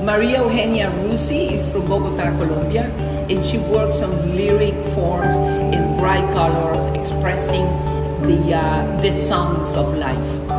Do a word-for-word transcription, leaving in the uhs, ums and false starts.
Maria Eugenia Rusi is from Bogota, Colombia, and she works on lyric forms in bright colors expressing the, uh, the songs of life.